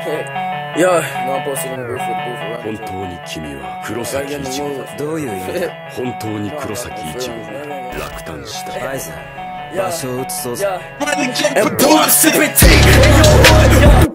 本当に君は黒崎一護だ。 どういう意味だ。 本当に黒崎一護が落胆した。 合図、場所を移そうぜ。